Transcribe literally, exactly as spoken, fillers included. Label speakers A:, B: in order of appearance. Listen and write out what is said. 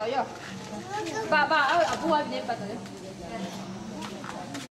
A: 哟，爸爸，啊，阿婆那边bắt rồi.